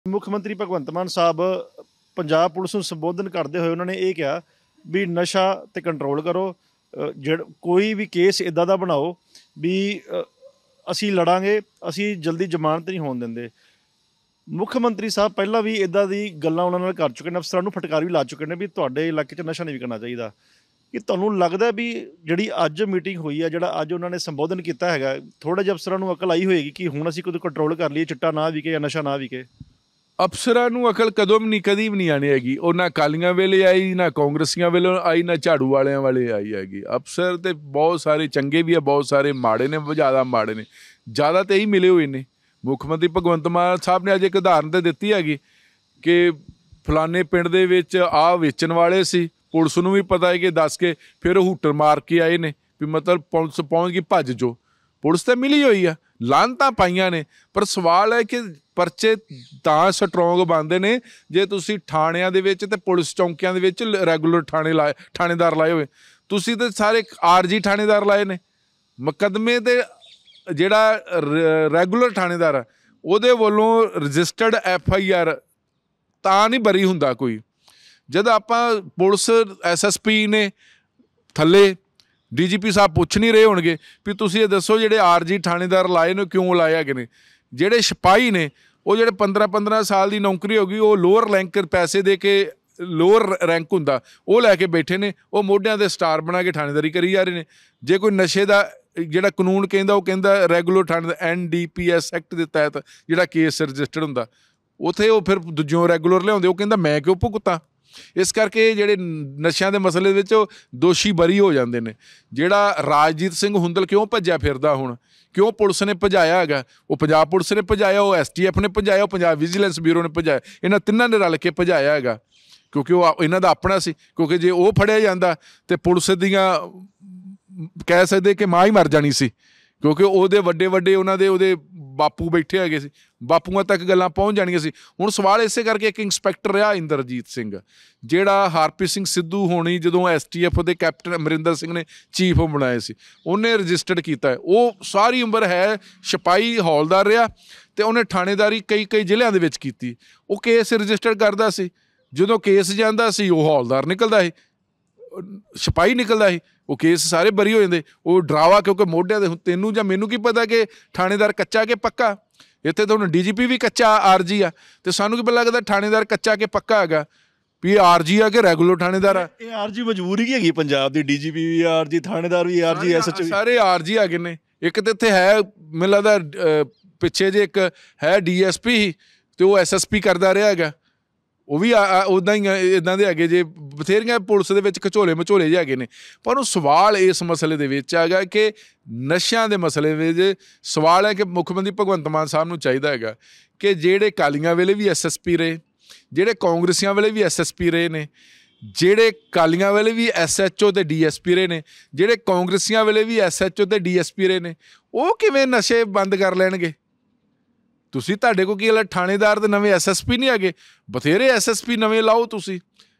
ਮੁੱਖ ਮੰਤਰੀ ਭਗਵੰਤ ਮਾਨ ਸਾਹਿਬ ਪੰਜਾਬ ਪੁਲਿਸ ਨੂੰ ਸੰਬੋਧਨ ਕਰਦੇ ਹੋਏ ਉਹਨਾਂ ਨੇ ਇਹ ਕਿਹਾ ਵੀ ਨਸ਼ਾ ਤੇ ਕੰਟਰੋਲ ਕਰੋ। ਕੋਈ ਵੀ ਕੇਸ ਇੱਦਾਂ ਦਾ ਬਣਾਓ ਵੀ ਅਸੀਂ ਲੜਾਂਗੇ, ਅਸੀਂ ਜਲਦੀ ਜ਼ਮਾਨਤ ਨਹੀਂ ਹੋਣ ਦਿੰਦੇ। ਮੁੱਖ ਮੰਤਰੀ ਸਾਹਿਬ ਪਹਿਲਾਂ ਵੀ ਇੱਦਾਂ ਦੀ ਗੱਲਾਂ ਉਹਨਾਂ ਨਾਲ ਕਰ ਚੁੱਕੇ ਨੇ, ਅਫਸਰਾਂ ਨੂੰ ਫਟਕਾਰ ਵੀ ਲਾ ਚੁੱਕੇ ਨੇ ਵੀ ਤੁਹਾਡੇ ਇਲਾਕੇ 'ਚ ਨਸ਼ਾ ਨਹੀਂ ਵਿਕਣਾ ਚਾਹੀਦਾ। ਕਿ ਤੁਹਾਨੂੰ ਲੱਗਦਾ ਵੀ ਜਿਹੜੀ ਅੱਜ ਮੀਟਿੰਗ ਹੋਈ ਹੈ, ਜਿਹੜਾ ਅੱਜ ਉਹਨਾਂ ਨੇ ਸੰਬੋਧਨ ਕੀਤਾ ਹੈਗਾ, ਥੋੜ੍ਹਾ ਜਿਹਾ ਅਫਸਰਾਂ ਨੂੰ ਅਕਲ ਆਈ ਹੋਏਗੀ ਕਿ ਹੁਣ ਅਸੀਂ ਕੁਝ ਕੰਟਰੋਲ ਕਰ ਲਈਏ, ਚਿੱਟਾ ਨਾ ਵਿਕੇ ਜਾਂ ਨਸ਼ਾ ਨਾ ਵਿਕੇ? ਅਫਸਰਾਂ ਨੂੰ ਅਕਲ ਕਦੀ ਵੀ ਨਹੀਂ ਆਣੀ ਹੈਗੀ। ਉਹ ਨਾ ਅਕਾਲੀਆਂ ਵੇਲੇ ਆਈ, ਨਾ ਕਾਂਗਰਸੀਆਂ ਵੇਲੇ ਆਈ, ਨਾ ਝਾੜੂ ਵਾਲਿਆਂ ਵਾਲੇ ਆਈ ਹੈਗੀ। ਅਫਸਰ ਤੇ ਬਹੁਤ ਸਾਰੇ ਚੰਗੇ ਵੀ ਆ, ਬਹੁਤ ਸਾਰੇ ਮਾੜੇ ਨੇ, ਜ਼ਿਆਦਾ ਮਾੜੇ ਨੇ। ਜ਼ਿਆਦਾ ਤਾਂ ਇਹੀ ਮਿਲੇ ਹੋਏ ਨੇ। ਮੁੱਖ ਮੰਤਰੀ ਭਗਵੰਤ ਮਾਨ ਸਾਹਿਬ ਨੇ ਅੱਜ ਇੱਕ ਉਦਾਹਰਨ ਤਾਂ ਦਿੱਤੀ ਹੈਗੀ ਕਿ ਫਲਾਣੇ ਪਿੰਡ ਦੇ ਵਿੱਚ ਆਹ ਵੇਚਣ ਵਾਲੇ ਸੀ, ਪੁਲਿਸ ਨੂੰ ਵੀ ਪਤਾ ਹੈ ਕਿ ਦੱਸ ਕੇ ਫਿਰ ਉਹ ਹੂਟਰ ਮਾਰ ਕੇ ਆਏ ਨੇ ਵੀ ਮਤਲਬ ਪੁਲਿਸ ਪਹੁੰਚ ਗਈ, ਭੱਜ ਜੋ। ਪੁਲਿਸ ਤਾਂ ਮਿਲੀ ਹੋਈ ਆ, ਲਾਹਨਤਾਂ ਪਾਈਆਂ ਨੇ, ਪਰ ਸਵਾਲ ਹੈ ਕਿ ਪਰਚੇ ਤਾਂ ਸਟਰੋਂਗ ਬਣਦੇ ਨੇ ਜੇ ਤੁਸੀਂ ਥਾਣਿਆਂ ਦੇ ਵਿੱਚ ਤੇ ਪੁਲਿਸ ਚੌਂਕੀਆਂ ਦੇ ਵਿੱਚ ਰੈਗੂਲਰ ਥਾਣੇਦਾਰ ਲਾਏ ਹੋਏ। ਤੁਸੀਂ ਤਾਂ ਸਾਰੇ ਆਰਜੀ ਥਾਣੇਦਾਰ ਲਾਏ ਨੇ। ਮੁਕੱਦਮੇ ਤੇ ਜਿਹੜਾ ਰੈਗੂਲਰ ਥਾਣੇਦਾਰ ਆ ਉਹਦੇ ਵੱਲੋਂ ਰਜਿਸਟਰਡ FIR ਤਾਂ ਨਹੀਂ ਬਰੀ ਹੁੰਦਾ ਕੋਈ। ਜਦ ਆਪਾਂ ਪੁਲਿਸ SSP ਨੇ ਥੱਲੇ DGP ਸਾਹਿਬ ਪੁੱਛ ਨਹੀਂ ਰਹੇ ਹੋਣਗੇ ਵੀ ਤੁਸੀਂ ਇਹ ਦੱਸੋ ਜਿਹੜੇ ਆਰਜੀ ਥਾਣੇਦਾਰ ਲਾਏ ਨੇ ਕਿਉਂ ਲਾਏ ਹੈਗੇ ਨੇ। ਜਿਹੜੇ ਸਿਪਾਹੀ ਨੇ ਉਹ ਜਿਹੜੇ 15-15 ਸਾਲ ਦੀ ਨੌਕਰੀ ਹੋ ਗਈ, ਉਹ ਲੋਅਰ ਰੈਂਕਰ ਪੈਸੇ ਦੇ ਕੇ ਲੋਅਰ ਰੈਂਕ ਹੁੰਦਾ ਉਹ ਲੈ ਕੇ ਬੈਠੇ ਨੇ, ਉਹ ਮੋਢਿਆਂ ਦੇ ਸਟਾਰ ਬਣਾ ਕੇ ਥਾਣੇਦਾਰੀ ਕਰੀ ਜਾ ਰਹੇ ਨੇ। ਜੇ ਕੋਈ ਨਸ਼ੇ ਦਾ ਜਿਹੜਾ ਕਾਨੂੰਨ ਕਹਿੰਦਾ, ਉਹ ਕਹਿੰਦਾ ਰੈਗੂਲਰ ਥਾਣੇਦਾਰ NDPS ਐਕਟ ਦੇ ਤਹਿਤ ਜਿਹੜਾ ਕੇਸ ਰਜਿਸਟਰਡ ਹੁੰਦਾ, ਉੱਥੇ ਉਹ ਫਿਰ ਦੂਜਿਓਂ ਰੈਗੂਲਰ ਲਿਆਉਂਦੇ, ਉਹ ਕਹਿੰਦਾ ਮੈਂ ਕਿਉਂ ਭੁਗਤਾਂ। ਇਸ ਕਰਕੇ ਜਿਹੜੇ ਨਸ਼ਿਆਂ ਦੇ ਮਸਲੇ ਵਿੱਚ ਉਹ ਦੋਸ਼ੀ ਬਰੀ ਹੋ ਜਾਂਦੇ ਨੇ। ਜਿਹੜਾ ਰਾਜਜੀਤ ਸਿੰਘ ਹੁੰਦਲ ਕਿਉਂ ਭੱਜਿਆ ਫਿਰਦਾ ਹੁਣ, ਕਿਉਂ ਪੁਲਿਸ ਨੇ ਭਜਾਇਆ ਹੈਗਾ? ਉਹ ਪੰਜਾਬ ਪੁਲਿਸ ਨੇ ਭਜਾਇਆ, ਉਹ STF ਨੇ ਭਜਾਇਆ, ਉਹ ਪੰਜਾਬ ਵਿਜੀਲੈਂਸ ਬਿਊਰੋ ਨੇ ਭਜਾਇਆ। ਇਹਨਾਂ ਤਿੰਨਾਂ ਨੇ ਰਲ ਕੇ ਭਜਾਇਆ ਹੈਗਾ ਕਿਉਂਕਿ ਉਹ ਇਹਨਾਂ ਦਾ ਆਪਣਾ ਸੀ। ਕਿਉਂਕਿ ਜੇ ਉਹ ਫੜਿਆ ਜਾਂਦਾ ਤੇ ਪੁਲਿਸ ਦੀਆਂ ਕਹਿ ਸਕਦੇ ਕਿ ਮਾਂ ਹੀ ਮਰ ਜਾਣੀ ਸੀ, ਕਿਉਂਕਿ ਉਹਦੇ ਵੱਡੇ ਉਹਦੇ ਬਾਪੂ ਬੈਠੇ ਹੈਗੇ ਸੀ, ਬਾਪੂਆਂ ਤੱਕ ਗੱਲਾਂ ਪਹੁੰਚ ਜਾਣੀਆਂ ਸੀ। ਹੁਣ ਸਵਾਲ ਇਸੇ ਕਰਕੇ ਇੱਕ ਇੰਸਪੈਕਟਰ ਰਿਹਾ ਇੰਦਰਜੀਤ ਸਿੰਘ, ਜਿਹੜਾ ਹਰਪ੍ਰੀਤ ਸਿੰਘ ਸਿੱਧੂ ਹੋਣੀ ਜਦੋਂ STF ਦੇ ਕੈਪਟਨ ਅਮਰਿੰਦਰ ਸਿੰਘ ਨੇ ਚੀਫ ਬਣਾਏ ਸੀ, ਉਹਨੇ ਰਜਿਸਟਰਡ ਕੀਤਾ। ਉਹ ਸਾਰੀ ਉਮਰ ਹੈ ਸਿਪਾਹੀ ਹੌਲਦਾਰ ਰਿਹਾ ਅਤੇ ਉਹਨੇ ਥਾਣੇਦਾਰੀ ਕਈ ਜ਼ਿਲ੍ਹਿਆਂ ਦੇ ਵਿੱਚ ਕੀਤੀ। ਉਹ ਕੇਸ ਰਜਿਸਟਰ ਕਰਦਾ ਸੀ, ਜਦੋਂ ਕੇਸ ਜਾਂਦਾ ਸੀ ਉਹ ਹੌਲਦਾਰ ਨਿਕਲਦਾ ਸੀ, ਸਿਪਾਹੀ ਨਿਕਲਦਾ ਸੀ, ਉਹ ਕੇਸ ਸਾਰੇ ਬਰੀ ਹੋ ਜਾਂਦੇ। ਉਹ ਡਰਾਵਾ ਕਿਉਂਕਿ ਮੋਢਿਆਂ ਦੇ, ਤੈਨੂੰ ਜਾਂ ਮੈਨੂੰ ਕੀ ਪਤਾ ਕਿ ਥਾਣੇਦਾਰ ਕੱਚਾ ਕਿ ਪੱਕਾ। ਇੱਥੇ ਤਾਂ ਹੁਣ DGP ਵੀ ਕੱਚਾ ਆਰਜੀ ਆ, ਅਤੇ ਸਾਨੂੰ ਕੀ ਪਤਾ ਲੱਗਦਾ ਥਾਣੇਦਾਰ ਕੱਚਾ ਕਿ ਪੱਕਾ ਹੈਗਾ ਵੀ ਇਹ ਆਰਜੀ ਆ ਕਿ ਰੈਗੂਲਰ ਥਾਣੇਦਾਰ ਆ। ਇਹ ਆਰਜੀ ਮਜਬੂਰੀ ਕੀ ਹੈਗੀ ਪੰਜਾਬ ਦੀ? DGP ਵੀ ਆਰਜੀ, ਥਾਣੇਦਾਰ ਵੀ ਆਰਜੀ, SHO ਸਾਰੇ ਆਰਜੀ ਹੈਗੇ ਨੇ। ਇੱਕ ਤਾਂ ਇੱਥੇ ਹੈ ਮੈਨੂੰ ਲੱਗਦਾ ਪਿੱਛੇ ਜੇ ਇੱਕ ਹੈ DSP ਹੀ, ਅਤੇ ਉਹ SSP ਕਰਦਾ ਰਿਹਾ ਹੈਗਾ, ਉਹ ਵੀ ਉੱਦਾਂ ਹੀ ਇੱਦਾਂ ਦੇ ਹੈਗੇ ਜੇ ਬਥੇਰੀਆਂ ਪੁਲਿਸ ਦੇ ਵਿੱਚ ਘਚੋਲੇ ਮਚੋਲੇ ਜਿਹੇ ਹੈਗੇ ਨੇ। ਪਰ ਉਹ ਸਵਾਲ ਇਸ ਮਸਲੇ ਦੇ ਵਿੱਚ ਹੈਗਾ ਕਿ ਨਸ਼ਿਆਂ ਦੇ ਮਸਲੇ ਵਿੱਚ ਸਵਾਲ ਹੈ ਕਿ ਮੁੱਖ ਮੰਤਰੀ ਭਗਵੰਤ ਮਾਨ ਸਾਹਿਬ ਨੂੰ ਚਾਹੀਦਾ ਹੈਗਾ ਕਿ ਜਿਹੜੇ ਅਕਾਲੀਆਂ ਵੇਲੇ ਵੀ SSP ਰਹੇ, ਜਿਹੜੇ ਕਾਂਗਰਸੀਆਂ ਵੇਲੇ ਵੀ SSP ਰਹੇ ਨੇ, ਜਿਹੜੇ ਅਕਾਲੀਆਂ ਵੇਲੇ ਵੀ SHO ਅਤੇ DSP ਰਹੇ ਨੇ, ਜਿਹੜੇ ਕਾਂਗਰਸੀਆਂ ਵੇਲੇ ਵੀ SHO ਅਤੇ DSP ਰਹੇ ਨੇ, ਉਹ ਕਿਵੇਂ ਨਸ਼ੇ ਬੰਦ ਕਰ ਲੈਣਗੇ? ਤੁਸੀਂ ਤੁਹਾਡੇ ਕੋਲ ਕੀ ਹਾਲ ਥਾਣੇਦਾਰ ਦੇ ਨਵੇਂ SSP ਨਹੀਂ ਹੈਗੇ? ਬਥੇਰੇ SSP ਨਵੇਂ ਲਾਓ ਤੁਸੀਂ।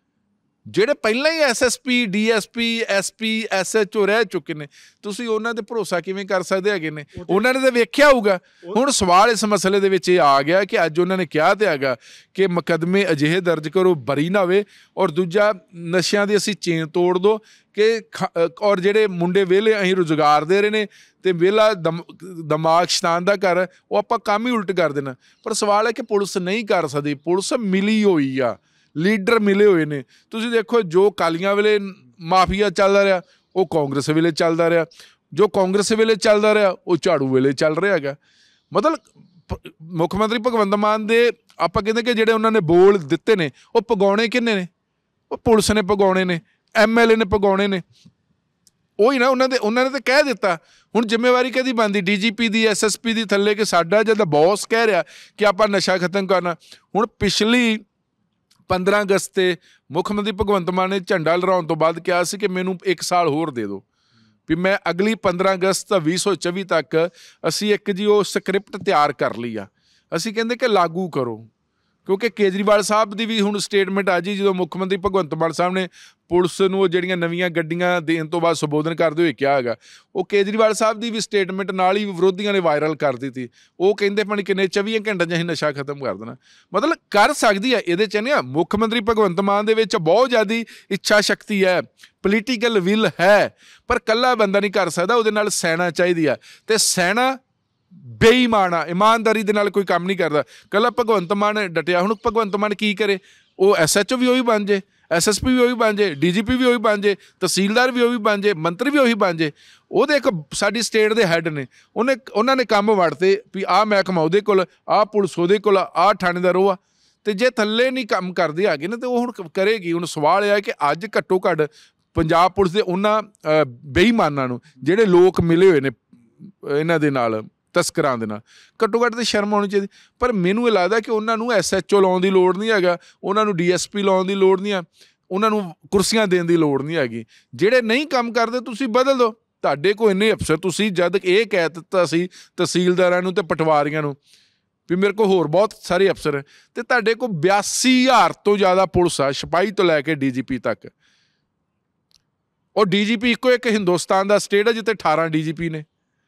ਜਿਹੜੇ ਪਹਿਲਾਂ ਹੀ SSP DSP SP SHO ਰਹਿ ਚੁੱਕੇ ਨੇ, ਤੁਸੀਂ ਉਹਨਾਂ 'ਤੇ ਭਰੋਸਾ ਕਿਵੇਂ ਕਰ ਸਕਦੇ ਹੈਗੇ ਨੇ? ਉਹਨਾਂ ਨੇ ਤਾਂ ਵੇਖਿਆ ਹੋਊਗਾ। ਹੁਣ ਸਵਾਲ ਇਸ ਮਸਲੇ ਦੇ ਵਿੱਚ ਇਹ ਆ ਗਿਆ ਕਿ ਅੱਜ ਉਹਨਾਂ ਨੇ ਕਿਹਾ ਤਾਂ ਹੈਗਾ ਕਿ ਮੁਕੱਦਮੇ ਅਜਿਹੇ ਦਰਜ ਕਰੋ ਬਰੀ ਨਾ ਹੋਵੇ, ਔਰ ਦੂਜਾ ਨਸ਼ਿਆਂ ਦੀ ਅਸੀਂ ਚੇਨ ਤੋੜ ਦਿਓ ਕਿ ਔਰ ਜਿਹੜੇ ਮੁੰਡੇ ਵਿਹਲੇ ਅਸੀਂ ਰੁਜ਼ਗਾਰ ਦੇ ਰਹੇ ਨੇ ਅਤੇ ਵਿਹਲਾ ਦਿਮਾਗ ਸ਼ੈਤਾਨ ਦਾ ਘਰ, ਉਹ ਆਪਾਂ ਕੰਮ ਹੀ ਉਲਟ ਕਰ ਦੇਣਾ। ਪਰ ਸਵਾਲ ਹੈ ਕਿ ਪੁਲਿਸ ਨਹੀਂ ਕਰ ਸਕਦੀ। ਪੁਲਿਸ ਮਿਲੀ ਹੋਈ ਆ, ਲੀਡਰ ਮਿਲੇ ਹੋਏ ਨੇ। ਤੁਸੀਂ ਦੇਖੋ ਜੋ ਅਕਾਲੀਆਂ ਵੇਲੇ ਮਾਫੀਆ ਚੱਲਦਾ ਰਿਹਾ, ਉਹ ਕਾਂਗਰਸ ਵੇਲੇ ਚੱਲਦਾ ਰਿਹਾ, ਜੋ ਕਾਂਗਰਸ ਵੇਲੇ ਚੱਲਦਾ ਰਿਹਾ ਉਹ ਝਾੜੂ ਵੇਲੇ ਚੱਲ ਰਿਹਾ ਹੈਗਾ। ਮਤਲਬ ਮੁੱਖ ਮੰਤਰੀ ਭਗਵੰਤ ਮਾਨ ਦੇ ਆਪਾਂ ਕਹਿੰਦੇ ਕਿ ਜਿਹੜੇ ਉਹਨਾਂ ਨੇ ਬੋਲ ਦਿੱਤੇ ਨੇ, ਉਹ ਪਗਾਉਣੇ ਕਿਹਨੇ ਨੇ? ਉਹ ਪੁਲਿਸ ਨੇ ਪਗਾਉਣੇ ਨੇ, MLA ਨੇ ਪਗਾਉਣੇ ਨੇ। ਉਹੀ ਨਾ, ਉਹਨਾਂ ਨੇ ਤਾਂ ਕਹਿ ਦਿੱਤਾ। ਹੁਣ ਜ਼ਿੰਮੇਵਾਰੀ ਕਿਹਦੀ ਬਣਦੀ? DGP ਦੀ, SSP ਦੀ ਥੱਲੇ ਕਿ ਸਾਡਾ ਜਦੋਂ ਬੌਸ ਕਹਿ ਰਿਹਾ ਕਿ ਆਪਾਂ ਨਸ਼ਾ ਖਤਮ ਕਰਨਾ। ਹੁਣ ਪਿਛਲੀ 15 ਅਗਸਤ 'ਤੇ ਮੁੱਖ ਮੰਤਰੀ ਭਗਵੰਤ ਮਾਨ ਨੇ ਝੰਡਾ ਲਹਿਰਾਉਣ ਤੋਂ ਬਾਅਦ ਕਿਹਾ ਸੀ ਕਿ ਮੈਨੂੰ 1 ਸਾਲ ਹੋਰ ਦੇ ਦਿਓ ਵੀ ਮੈਂ ਅਗਲੀ 15 ਅਗਸਤ 2024 ਤੱਕ ਅਸੀਂ ਇੱਕ ਜੀ ਉਹ ਸਕ੍ਰਿਪਟ ਤਿਆਰ ਕਰ ਲਈ ਆ। ਅਸੀਂ ਕਹਿੰਦੇ ਕਿ ਲਾਗੂ ਕਰੋ। ਕਿਉਂਕਿ ਕੇਜਰੀਵਾਲ ਸਾਹਿਬ ਦੀ ਵੀ ਹੁਣ ਸਟੇਟਮੈਂਟ ਆ ਜੀ, ਜਦੋਂ ਮੁੱਖ ਮੰਤਰੀ ਭਗਵੰਤ ਮਾਨ ਸਾਹਿਬ ਨੇ ਪੁਲਿਸ ਨੂੰ ਉਹ ਜਿਹੜੀਆਂ ਨਵੀਆਂ ਗੱਡੀਆਂ ਦੇਣ ਤੋਂ ਬਾਅਦ ਸੰਬੋਧਨ ਕਰਦੇ ਹੋਏ ਕਿਹਾ ਹੈਗਾ, ਉਹ ਕੇਜਰੀਵਾਲ ਸਾਹਿਬ ਦੀ ਵੀ ਸਟੇਟਮੈਂਟ ਨਾਲ ਹੀ ਵਿਰੋਧੀਆਂ ਨੇ ਵਾਇਰਲ ਕਰ ਦਿੱਤੀ। ਉਹ ਕਹਿੰਦੇ ਪਾਣੀ ਕਿੰਨੇ 24 ਘੰਟਿਆਂ 'ਚ ਅਸੀਂ ਨਸ਼ਾ ਖਤਮ ਕਰ ਦੇਣਾ। ਮਤਲਬ ਕਰ ਸਕਦੀ ਹੈ, ਇਹਦੇ 'ਚ ਨਹੀਂ ਮੁੱਖ ਮੰਤਰੀ ਭਗਵੰਤ ਮਾਨ ਦੇ ਵਿੱਚ ਬਹੁਤ ਜ਼ਿਆਦਾ ਇੱਛਾ ਸ਼ਕਤੀ ਹੈ, ਪੋਲੀਟੀਕਲ ਵਿਲ ਹੈ, ਪਰ ਇਕੱਲਾ ਬੰਦਾ ਨਹੀਂ ਕਰ ਸਕਦਾ, ਉਹਦੇ ਨਾਲ ਸੈਨਾ ਚਾਹੀਦੀ ਆ। ਅਤੇ ਸੈਨਾ ਬੇਈਮਾਨ ਆ, ਇਮਾਨਦਾਰੀ ਦੇ ਨਾਲ ਕੋਈ ਕੰਮ ਨਹੀਂ ਕਰਦਾ। ਇਕੱਲਾ ਭਗਵੰਤ ਮਾਨ ਡਟਿਆ। ਹੁਣ ਭਗਵੰਤ ਮਾਨ ਕੀ ਕਰੇ? ਉਹ SHO ਵੀ ਉਹੀ ਬਣ ਜੇ, SSP ਵੀ ਉਹੀ ਬਣ ਜੇ, DGP ਵੀ ਉਹੀ ਬਣ ਜੇ, ਤਹਿਸੀਲਦਾਰ ਵੀ ਉਹੀ ਬਣ ਜੇ, ਮੰਤਰੀ ਵੀ ਉਹੀ ਬਣ ਜੇ। ਉਹਦੇ ਇੱਕ ਸਾਡੀ ਸਟੇਟ ਦੇ ਹੈੱਡ ਨੇ, ਉਹਨਾਂ ਨੇ ਕੰਮ ਵੰਡਤੇ ਵੀ ਆਹ ਮਹਿਕਮਾ ਉਹਦੇ ਕੋਲ, ਆਹ ਪੁਲਿਸ ਉਹਦੇ ਕੋਲ, ਆਹ ਥਾਣੇਦਾਰ ਉਹ ਆ। ਅਤੇ ਜੇ ਥੱਲੇ ਨਹੀਂ ਕੰਮ ਕਰਦੇ ਹੈਗੇ ਨਾ, ਤਾਂ ਉਹ ਹੁਣ ਕਰੇਗੀ। ਹੁਣ ਸਵਾਲ ਇਹ ਹੈ ਕਿ ਅੱਜ ਘੱਟੋ ਘੱਟ ਪੰਜਾਬ ਪੁਲਿਸ ਦੇ ਉਹਨਾਂ ਬੇਈਮਾਨਾਂ ਨੂੰ, ਜਿਹੜੇ ਲੋਕ ਮਿਲੇ ਹੋਏ ਨੇ ਇਹਨਾਂ ਦੇ ਨਾਲ, ਤਸਕਰਾਂ ਦੇ ਨਾਲ, ਘੱਟੋ ਘੱਟ ਤਾਂ ਸ਼ਰਮ ਆਉਣੀ ਚਾਹੀਦੀ। ਪਰ ਮੈਨੂੰ ਇਹ ਲੱਗਦਾ ਕਿ ਉਹਨਾਂ ਨੂੰ SHO ਲਾਉਣ ਦੀ ਲੋੜ ਨਹੀਂ ਹੈਗਾ, ਉਹਨਾਂ ਨੂੰ DSP ਲਾਉਣ ਦੀ ਲੋੜ ਨਹੀਂ ਆ, ਉਹਨਾਂ ਨੂੰ ਕੁਰਸੀਆਂ ਦੇਣ ਦੀ ਲੋੜ ਨਹੀਂ ਹੈਗੀ। ਜਿਹੜੇ ਨਹੀਂ ਕੰਮ ਕਰਦੇ ਤੁਸੀਂ ਬਦਲ ਦਿਓ। ਤੁਹਾਡੇ ਕੋਲ ਇੰਨੇ ਅਫਸਰ, ਤੁਸੀਂ ਜਦ ਇਹ ਕਹਿ ਦਿੱਤਾ ਸੀ ਤਹਿਸੀਲਦਾਰਾਂ ਨੂੰ ਅਤੇ ਪਟਵਾਰੀਆਂ ਨੂੰ ਵੀ ਮੇਰੇ ਕੋਲ ਹੋਰ ਬਹੁਤ ਸਾਰੇ ਅਫਸਰ ਹੈ, ਅਤੇ ਤੁਹਾਡੇ ਕੋਲ 82,000 ਤੋਂ ਜ਼ਿਆਦਾ ਪੁਲਿਸ ਆ, ਸਿਪਾਹੀ ਤੋਂ ਲੈ ਕੇ DGP ਤੱਕ। ਉਹ DGP ਇੱਕੋ ਇੱਕ ਹਿੰਦੁਸਤਾਨ ਦਾ ਸਟੇਟ ਹੈ ਜਿੱਥੇ 18 DGP ਨੇ।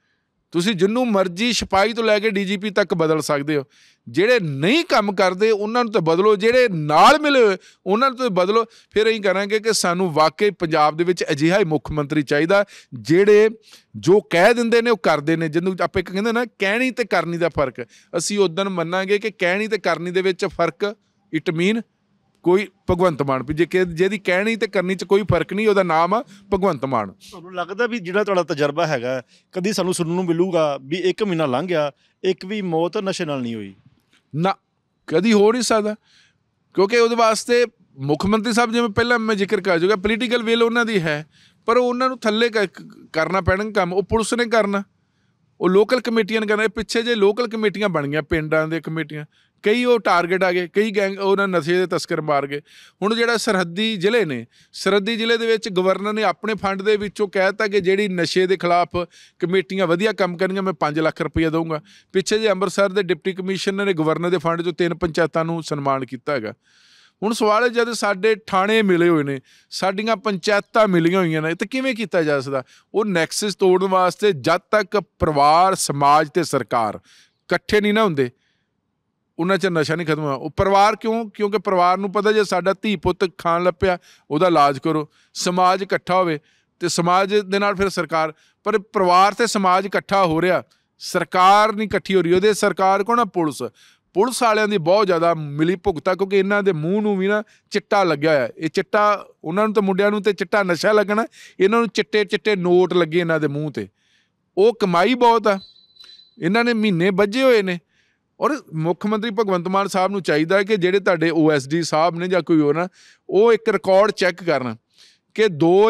ਤੁਸੀਂ ਜਿਹਨੂੰ ਮਰਜ਼ੀ ਸਿਪਾਹੀ ਤੋਂ ਲੈ ਕੇ DGP ਤੱਕ ਬਦਲ ਸਕਦੇ ਹੋ। ਜਿਹੜੇ ਨਹੀਂ ਕੰਮ ਕਰਦੇ ਉਹਨਾਂ ਨੂੰ ਤਾਂ ਬਦਲੋ, ਜਿਹੜੇ ਨਾਲ ਮਿਲੇ ਹੋਏ ਉਹਨਾਂ ਨੂੰ ਤਾਂ ਬਦਲੋ। ਫਿਰ ਅਸੀਂ ਕਰਾਂਗੇ ਕਿ ਸਾਨੂੰ ਵਾਕਈ ਪੰਜਾਬ ਦੇ ਵਿੱਚ ਅਜਿਹਾ ਹੀ ਮੁੱਖ ਮੰਤਰੀ ਚਾਹੀਦਾ, ਜਿਹੜੇ ਜੋ ਕਹਿ ਦਿੰਦੇ ਨੇ ਉਹ ਕਰਦੇ ਨੇ। ਜਿਹਨੂੰ ਆਪਾਂ ਇੱਕ ਕਹਿੰਦੇ ਨਾ ਕਹਿਣੀ ਅਤੇ ਕਰਨੀ ਦਾ ਫਰਕ, ਅਸੀਂ ਉਦੋਂ ਮੰਨਾਂਗੇ ਕਿ ਕਹਿਣੀ ਅਤੇ ਕਰਨੀ ਦੇ ਵਿੱਚ ਫਰਕ ਇਟ ਮੀਨ ਕੋਈ ਭਗਵੰਤ ਮਾਨ ਵੀ ਜਿਹਦੀ ਕਹਿਣੀ ਅਤੇ ਕਰਨੀ 'ਚ ਕੋਈ ਫਰਕ ਨਹੀਂ, ਉਹਦਾ ਨਾਮ ਆ ਭਗਵੰਤ ਮਾਨ। ਤੁਹਾਨੂੰ ਲੱਗਦਾ ਵੀ ਜਿਹੜਾ ਤੁਹਾਡਾ ਤਜਰਬਾ ਹੈਗਾ, ਕਦੀ ਸਾਨੂੰ ਸੁਣਨ ਨੂੰ ਮਿਲੂਗਾ ਵੀ 1 ਮਹੀਨਾ ਲੰਘ ਗਿਆ, ਇੱਕ ਵੀ ਮੌਤ ਨਸ਼ੇ ਨਾਲ ਨਹੀਂ ਹੋਈ? ਨਾ, ਕਦੀ ਹੋ ਨਹੀਂ ਸਕਦਾ, ਕਿਉਂਕਿ ਉਹਦੇ ਵਾਸਤੇ ਮੁੱਖ ਮੰਤਰੀ ਸਾਹਿਬ, ਜਿਵੇਂ ਪਹਿਲਾਂ ਮੈਂ ਜ਼ਿਕਰ ਕਰ ਚੁੱਕਾ, ਪੋਲੀਟੀਕਲ ਵਿਲ ਉਹਨਾਂ ਦੀ ਹੈ, ਪਰ ਉਹਨਾਂ ਨੂੰ ਥੱਲੇ ਕਰਨਾ ਪੈਣਾ ਕੰਮ। ਉਹ ਪੁਲਿਸ ਨੇ ਕਰਨਾ, ਉਹ ਲੋਕਲ ਕਮੇਟੀਆਂ ਨੇ ਕਰਨਾ। ਪਿੱਛੇ ਜੇ ਲੋਕਲ ਕਮੇਟੀਆਂ ਬਣ ਗਈਆਂ, ਪਿੰਡਾਂ ਦੇ ਕਮੇਟੀਆਂ, ਕਈ ਉਹ ਟਾਰਗੇਟ ਆ ਗਏ, ਕਈ ਗੈਂਗ ਉਹਨਾਂ ਨਸ਼ੇ ਦੇ ਤਸਕਰ ਮਾਰ ਗਏ। ਹੁਣ ਜਿਹੜਾ ਸਰਹੱਦੀ ਜ਼ਿਲ੍ਹੇ ਨੇ, ਸਰਹੱਦੀ ਜ਼ਿਲ੍ਹੇ ਦੇ ਵਿੱਚ ਗਵਰਨਰ ਨੇ ਆਪਣੇ ਫੰਡ ਦੇ ਵਿੱਚੋਂ ਕਹਿ ਦਿੱਤਾ ਕਿ ਜਿਹੜੀ ਨਸ਼ੇ ਦੇ ਖਿਲਾਫ ਕਮੇਟੀਆਂ ਵਧੀਆ ਕੰਮ ਕਰਨਗੀਆਂ, ਮੈਂ 5 ਲੱਖ ਰੁਪਈਆ ਦਊਂਗਾ। ਪਿੱਛੇ ਜੇ ਅੰਮ੍ਰਿਤਸਰ ਦੇ ਡਿਪਟੀ ਕਮਿਸ਼ਨਰ ਨੇ ਗਵਰਨਰ ਦੇ ਫੰਡ 'ਚੋਂ 3 ਪੰਚਾਇਤਾਂ ਨੂੰ ਸਨਮਾਨ ਕੀਤਾ ਹੈਗਾ। ਹੁਣ ਸਵਾਲ ਹੈ, ਜਦ ਸਾਡੇ ਥਾਣੇ ਮਿਲੇ ਹੋਏ ਨੇ, ਸਾਡੀਆਂ ਪੰਚਾਇਤਾਂ ਮਿਲੀਆਂ ਹੋਈਆਂ ਨੇ, ਤਾਂ ਕਿਵੇਂ ਕੀਤਾ ਜਾ ਸਕਦਾ? ਉਹ ਨੈਕਸਸ ਤੋੜਨ ਵਾਸਤੇ ਜਦ ਤੱਕ ਪਰਿਵਾਰ, ਸਮਾਜ ਅਤੇ ਸਰਕਾਰ ਇਕੱਠੇ ਨਹੀਂ ਨਾ ਹੁੰਦੇ, ਉਹਨਾਂ 'ਚ ਨਸ਼ਾ ਨਹੀਂ ਖਤਮ ਹੋਇਆ। ਉਹ ਪਰਿਵਾਰ ਕਿਉਂ? ਕਿਉਂਕਿ ਪਰਿਵਾਰ ਨੂੰ ਪਤਾ ਜੇ ਸਾਡਾ ਧੀ ਪੁੱਤ ਖਾਣ ਲੱਪਿਆ, ਉਹਦਾ ਇਲਾਜ ਕਰੋ। ਸਮਾਜ ਇਕੱਠਾ ਹੋਵੇ ਅਤੇ ਸਮਾਜ ਦੇ ਨਾਲ ਫਿਰ ਸਰਕਾਰ, ਪਰ ਪਰਿਵਾਰ ਅਤੇ ਸਮਾਜ ਇਕੱਠਾ ਹੋ ਰਿਹਾ, ਸਰਕਾਰ ਨਹੀਂ ਇਕੱਠੀ ਹੋ ਰਹੀ। ਉਹਦੇ ਸਰਕਾਰ ਕੋਲ ਨਾ ਪੁਲਿਸ ਵਾਲਿਆਂ ਦੀ ਬਹੁਤ ਜ਼ਿਆਦਾ ਮਿਲੀ ਭੁਗਤਾ, ਕਿਉਂਕਿ ਇਹਨਾਂ ਦੇ ਮੂੰਹ ਨੂੰ ਵੀ ਨਾ ਚਿੱਟਾ ਲੱਗਿਆ ਹੋਇਆ। ਇਹ ਚਿੱਟਾ ਉਹਨਾਂ ਨੂੰ ਤਾਂ ਮੁੰਡਿਆਂ ਨੂੰ ਤਾਂ ਚਿੱਟਾ ਨਸ਼ਾ ਲੱਗਣਾ, ਇਹਨਾਂ ਨੂੰ ਚਿੱਟੇ ਨੋਟ ਲੱਗੇ ਇਹਨਾਂ ਦੇ ਮੂੰਹ 'ਤੇ। ਉਹ ਕਮਾਈ ਬਹੁਤ ਆ, ਇਹਨਾਂ ਨੇ ਮਹੀਨੇ ਬੱਝੇ ਹੋਏ ਨੇ। ਔਰ ਮੁੱਖ ਮੰਤਰੀ ਭਗਵੰਤ ਮਾਨ ਸਾਹਿਬ ਨੂੰ ਚਾਹੀਦਾ ਹੈ ਕਿ ਜਿਹੜੇ ਤੁਹਾਡੇ OSD ਸਾਹਿਬ ਨੇ ਜਾਂ ਕੋਈ ਹੋਰ ਨਾ, ਉਹ ਇੱਕ ਰਿਕਾਰਡ ਚੈੱਕ ਕਰਨ ਕਿ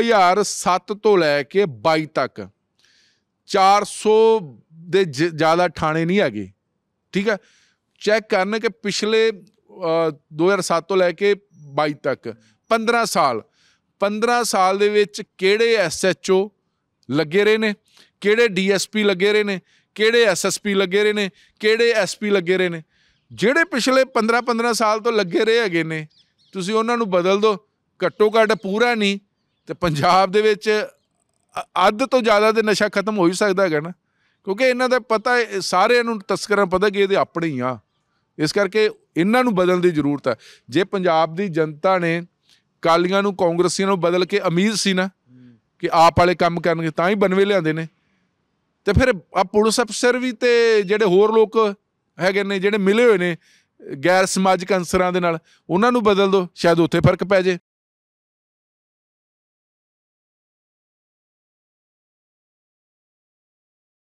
2007 ਤੋਂ ਲੈ ਕੇ 22 ਤੱਕ 400 ਦੇ ਜ਼ਿਆਦਾ ਥਾਣੇ ਨਹੀਂ ਹੈਗੇ। ਠੀਕ ਹੈ, ਚੈੱਕ ਕਰਨ ਕਿ ਪਿਛਲੇ 2007 ਤੋਂ ਲੈ ਕੇ 22 ਤੱਕ 15 ਸਾਲ ਦੇ ਵਿੱਚ ਕਿਹੜੇ SHO ਲੱਗੇ ਰਹੇ ਨੇ, ਕਿਹੜੇ DSP ਲੱਗੇ ਰਹੇ ਨੇ, ਕਿਹੜੇ SSP ਲੱਗੇ ਰਹੇ ਨੇ, ਕਿਹੜੇ SP ਲੱਗੇ ਰਹੇ ਨੇ। ਜਿਹੜੇ ਪਿਛਲੇ 15 ਸਾਲ ਤੋਂ ਲੱਗੇ ਰਹੇ ਹੈਗੇ ਨੇ, ਤੁਸੀਂ ਉਹਨਾਂ ਨੂੰ ਬਦਲ ਦਿਓ। ਘੱਟੋ ਘੱਟ ਪੂਰਾ ਨਹੀਂ ਤੇ ਪੰਜਾਬ ਦੇ ਵਿੱਚ ਅੱਧ ਤੋਂ ਜ਼ਿਆਦਾ ਦੇ ਨਸ਼ਾ ਖਤਮ ਹੋ ਹੀ ਸਕਦਾ ਹੈਗਾ ਨਾ, ਕਿਉਂਕਿ ਇਹਨਾਂ ਦਾ ਪਤਾ, ਸਾਰਿਆਂ ਨੂੰ ਤਸਕਰਾਂ ਪਤਾ ਕਿ ਇਹਦੇ ਆਪਣੇ ਹੀ ਆ। ਇਸ ਕਰਕੇ ਇਹਨਾਂ ਨੂੰ ਬਦਲਣ ਦੀ ਜ਼ਰੂਰਤ ਹੈ। ਜੇ ਪੰਜਾਬ ਦੀ ਜਨਤਾ ਨੇ ਅਕਾਲੀਆਂ ਨੂੰ, ਕਾਂਗਰਸੀਆਂ ਨੂੰ ਬਦਲ ਕੇ ਉਮੀਦ ਸੀ ਨਾ ਕਿ ਆਪ ਵਾਲੇ ਕੰਮ ਕਰਨਗੇ, ਤਾਂ ਹੀ ਬਨਵੇ ਲਿਆਂਦੇ ਨੇ। ਅਤੇ ਫਿਰ ਆ ਪੁਲਿਸ ਅਫਸਰ ਵੀ ਅਤੇ ਜਿਹੜੇ ਹੋਰ ਲੋਕ ਹੈਗੇ ਨੇ, ਜਿਹੜੇ ਮਿਲੇ ਹੋਏ ਨੇ ਗੈਰ ਸਮਾਜਿਕ ਅਨਸਰਾਂ ਦੇ ਨਾਲ, ਉਹਨਾਂ ਨੂੰ ਬਦਲ ਦਿਓ, ਸ਼ਾਇਦ ਉੱਥੇ ਫਰਕ ਪੈ ਜੇ।